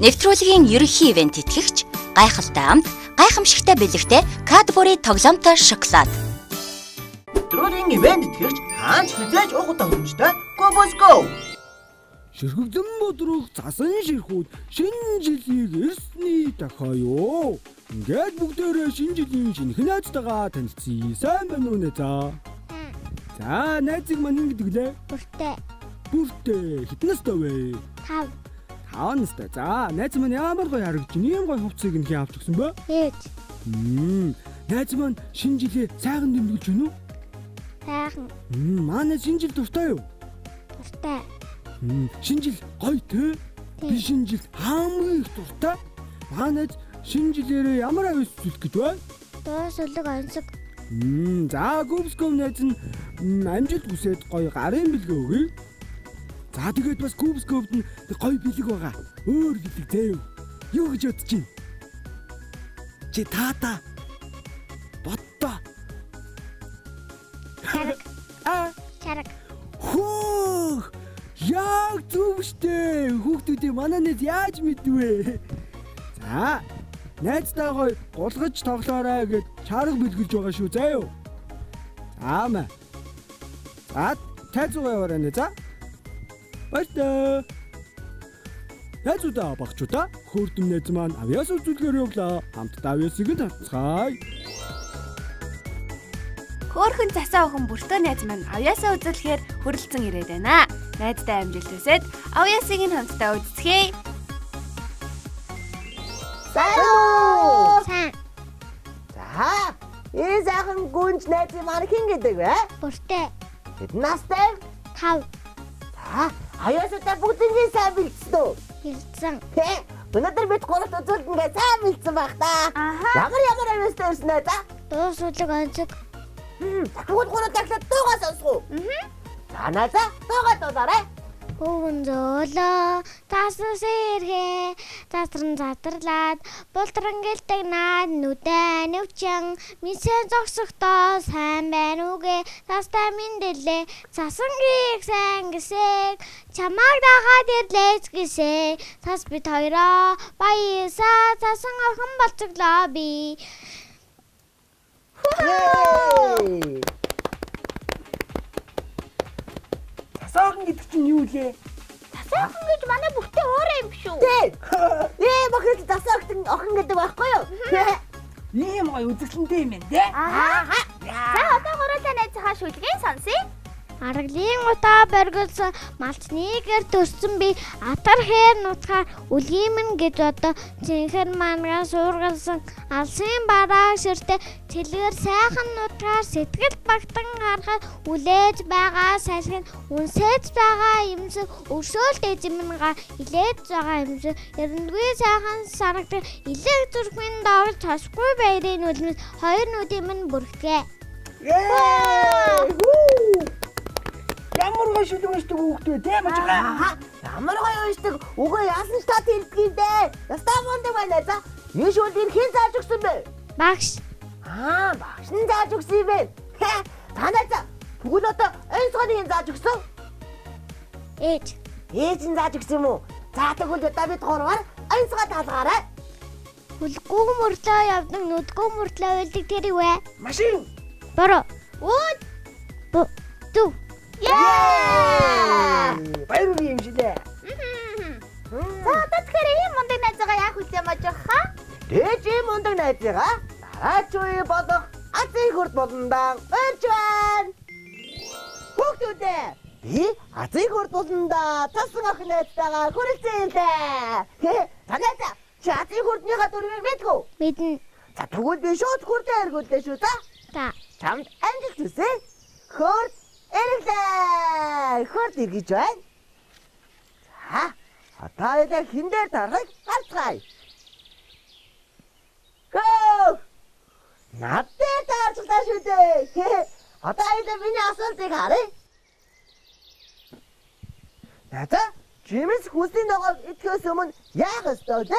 Нэвтрүүлгийн ерөнхий ивент итгэгч гайхалтай амт, гайхамшигтай бэлэгтэй Cadbury тоглоомтой шоколад. Нэвтрүүлгийн ивент итгэгч хаач хизээж уугтай хөрөмжтэй Go. Ширхэгдэн бодрох засан ширхүүд шинэ жилийг эрсний дахио. Ингээд бүгдээрээ шинэ жилийн шинэ найзтайгаа танилцъя. Сайн байна уу нэ за? За, найзыг маань ингэдэг лээ. Бүртээ. Хэдэн настай вэ? 5 настай. За, найз маань ямар гоё харагдаж байна. Ийм гоё хувцсыг нь авч өгсөн бай. ээж. Найз маань шинэ жилээ сайхан дэмжиж байна уу? Сайхан. Манай шинэ жил дуртай юу? Дуртай. Шинэ жил гоё те. Би шинэ жил хамгийн их дуртай. Манай шинэ жилээрээ ямар авис зүлэх гэж байна? Доос үлэг онцог. За, Go найз нь амжилт хүсээд гоё гарын бэлгээ өгье. За, тэгээд бас Go-д нь гоё бэлэг байгаа. Өөр бэлэг заяа. Юу гэж бодож байна? Чи таата. Ботто. Чараг. Хөө! Яг зөв штэ. Хүүхдүүдээ манай найз яаж мэдвэ? За, найзтайгаа гулгаж тоглоорой гэж чарга бэлгэлж байгаа шүү заяа. Аамаа. За, тайзуугаа яваарай нэ за. Баярлалаа. Найзуудаа багчуудаа хөөрдөм найз маань авьяас үзүүлгээр явлаа. Хамтдаа авьяасыг нь татцгаая. Хөөрхөн засаа охин бүртөө найз маань авьяасаа үзүүлэхээр хүрэлцэн ирээд байна. Найзтай амжилт хүсээд авьяасыг нь хамтдаа үздэхээ. Сайн. За, энэ сайхан гүнж найз маань хин гэдэг вэ? Бүртээ. Хэдэн настай? 5 За, аяасаа бүгднийг сайн бэлдсэн үү? хэлсэн. Өнөөдөр бид гуравт үзүүлдэнгээ сайн бэлдсэн байх та. Ямар авьяастай ирсэн ээ за? Доос үлэг онцог. Тэгвэл гурав дахиад дуугаа сонсох уу? За, найзаа дуугаа дуулаарай. Өвөн зөөлөө тасс иргэ засран затарлаад бултран гэлдэг наад нүдэн нүвчин минсэн зогсохдоо сайн байна үгэ тастай мэндэлээ цасангийг сайн гэсэг чамааг дагаад ирлээч гэсэ тас бит хоёроо баясаа цасан охин болцоглоо би. Засаахан гэдэг чинь юу лээ? Засаахан гэж манай бүхтэй өөрөө юм шүү. Бохир засаахан охин гэдэг байхгүй юу? Ийм гоё үзэсгэлэнтэй юм байна те. За одоо гурлаа найзынхаа шүлгийг сонсъё. Аргалын утаа боргилсон малчнийгээр төрсөн би атар хээр нутгаар үлгиймэн гэж одоо цэнхэр мангаа суургалсан алсын бараа ширтэ тэлгэр сайхан нутгаар сэтгэл багтан харахад үлээж байгаа салхин үнсэж байгаа юмсэг өршөөлт эзэмнгаа илээж байгаа юмсэг эрдэнэгүй сайхан санагдах илэг зүрхмэн доорж тасгүй баярын үлмэс хоёр нүдийн минь бүрхгээ. Ямар гоё шүлэг өшдөг хүүхдүүд те мажгаа. Ямар гоё өшдөг. Үгүй яасан ч та хэлдэг юм дээ. Ястаа мондөг байна за. Энэ шүлгийг хэн зааж өгсөн бэ? Багш. Багш нь зааж өгсөн юм бэ? Танаа за. Тэгвэл одоо энэ цоныг зааж өгсөн? Ээж Ээж нь зааж өгсөн юм уу? За тэгвэл одоо бид гурваар энэ цоныг талгаарай. хүлгүү мөрлөө явдаг нүдгүү мөрлөө уйлдаг тэр юу вэ? Машин. Бороо. Үүд. Дүү. Баяр юм шилээ. За одоо тэгэхээр ийм мундаг найзгаа яах вэ маж хаа? Дээж ийм мундаг найзгаа дараач үе болох азийн хурд болондоо өрж байна. Хүүхдүүдээ би азийн хурд болондоо тасан охин найзтайгаа хүрэлцэн юм дээ. Танайда чи азийн хурдныхаа дүрмийг мэдгүй үү? Мэднэ. За тэгвэл би шууд хурдаа эргүүллээ шүү за. За. Чамд амжилт хүсье. Хурд эрэглээ. Хурд эргэж байна. За одоо энэ хин дээр тарахыг харцгаая. Гөө! Надад таарчлаа шүү дээ. Одоо энэ миний асуултыг харъя. Надаа Жимс хүслийн ногоог идэхээс өмнө яах ёстой вэ?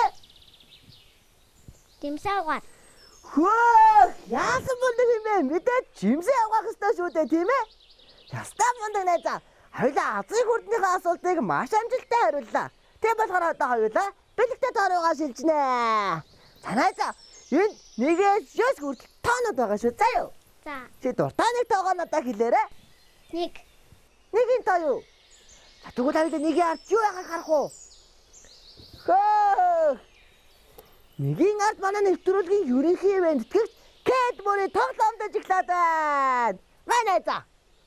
Дэмсээ угаад. Яасан мундаг юм бэ? Мэдээд жимсээ авах ёстой шүү дээ, тийм ээ? Ястаа мундаг найзаа. Хоёулаа азийн хурдныхаа асуултыг маш амжилттай хариуллаа. Тийм болохоор одоо хоёулаа бэлэгтэй тооройгоо шилжнэ. За найзаа энд 1-9 хүртэл тоонод байгаа шүү. За юу? За. Чи дуртай нэг тоогоо надад хэлээрэй. 1. Нэгийн тоо юу? За тэгвэл хоёул нэгийн ард юу яагаад харах уу? Хөөх. Нэгийн ард манай нэвтрүүлгийн ерөнхий ивент тэтгэгч Cadbury тоглоомд ажиглаад байна. Найзаа.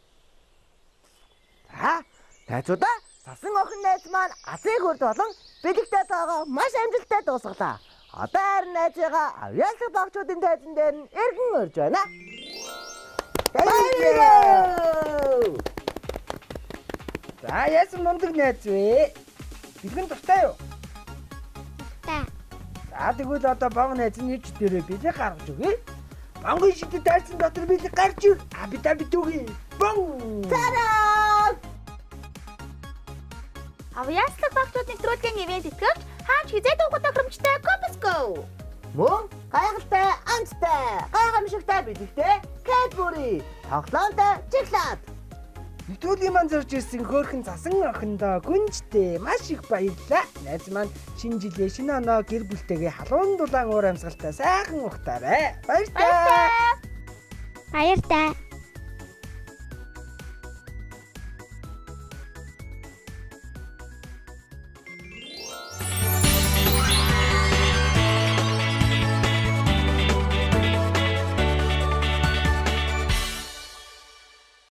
За, найзуудаа сасан охин найз маань азыг хүрд болон бэлэгтэй тоогоо маш амжилттай дуусгалаа. Одоо харин найзыгаа авьяасаг багчуудын тайзан дээр нь эргэн урьж байна. Баярлалаа. За яасан мундаг найз вэ? Бэлгэн дуртай юу? Та. За тэгвэл одоо баг найз нь ич дээрээ бэлэг гаргаж өгье. Бангийн шидэд тайзан дотор бэлэг гарч ир. Бид үгүй. Бон. Тараа! Авьяаслаг багцууд нэвтрүүлгийн ивент итгэвч хаач хизээ дуугүй тохиромжтой Cobsco. Мөн гайхалтай, амттай, гайхамшигтай бэлэгтэй Cadbury тоглоомтой чиглаад. Нэвтрүүлгийн маань зорж ирсэн хөөрхөн засан охиндоо гүнжтэй маш их баярлалаа. Найз маань шинэ жилээ шинэ оноо гэр бүлтэйгээ халуун дулаан уур амьсгалтай сайхан ухтаарай. Баярлалаа. Баяртай.